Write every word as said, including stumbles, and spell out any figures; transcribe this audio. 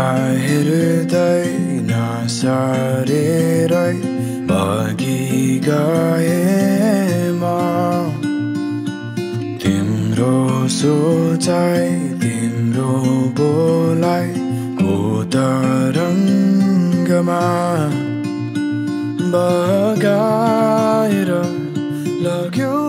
हृदय नसारेरै बगिगएमा तिम्रो सोचाइ तिम्रो बोलाइ को तरङ्गमा बगाएर लग्यो